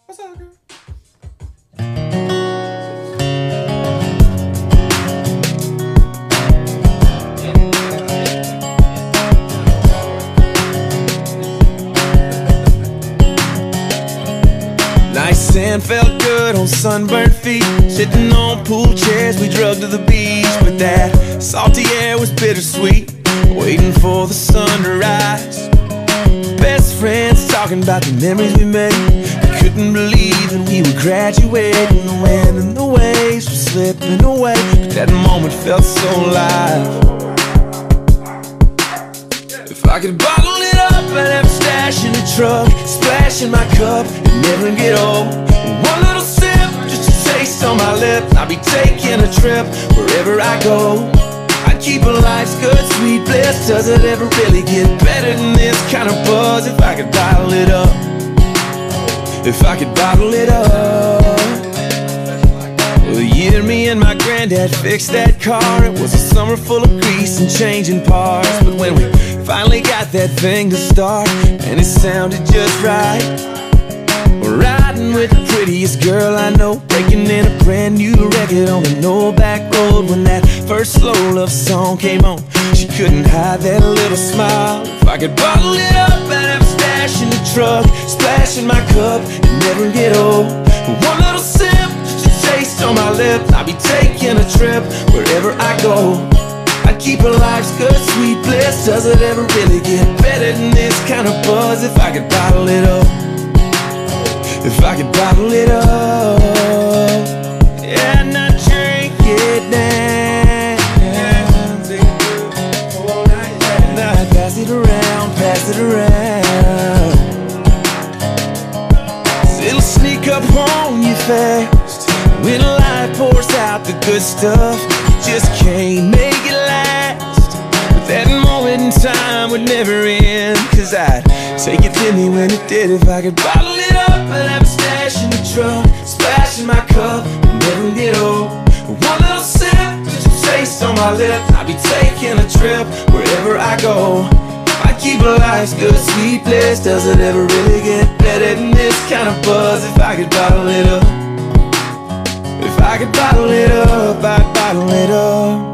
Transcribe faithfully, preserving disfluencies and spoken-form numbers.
What's up, girl? Nice sand felt good on sunburned feet. Sitting on pool chairs, we drug to the beach. But that salty air was bittersweet, waiting for the sun to rise. Best friends talking about the memories we made. I couldn't believe that we were graduating. The wind and the waves were slipping away, but that moment felt so alive. If I could bottle it up, I'd have a stash in the truck, splash in my cup and never get old. One little sip, just a taste on my lip. I'll be taking a trip wherever I go. I'd keep a life's good, sweet bliss. Does it ever really get better than this kind of buzz? If I could bottle it up, if I could bottle it up. Well, the year me and my granddad fixed that car, it was a summer full of grease and changing parts. But when we finally got that thing to start, and it sounded just right, we're riding with the prettiest girl I know, breaking in a brand new record on an old back road. When that first slow love song came on, she couldn't hide that little smile. If I could bottle it up, I'd have a stash in the truck, splash in my cup and never get old. One little sip, just a taste on my lip. I'll be taking a trip wherever I go. I'd keep a life's good, sweet bliss. Does it ever really get better than this kind of buzz? If I could bottle it up, if I could bottle it up. Yeah, and I drink it down, and I pass it around, pass it around. It'll sneak up on you fast when life pours out the good stuff. You just can't make it last, but that moment in time would never end. Cause I'd take it with me when it did. If I could bottle it up, I'd have a stash in the truck, splash in my cup and never get old. One little sip, just a taste on my lip. I'd be taking a trip wherever I go. I'd keep a life's good, sweet bliss. Does it ever really get better than this kind of buzz? If I could bottle it up, if I could bottle it up, I'd bottle it up.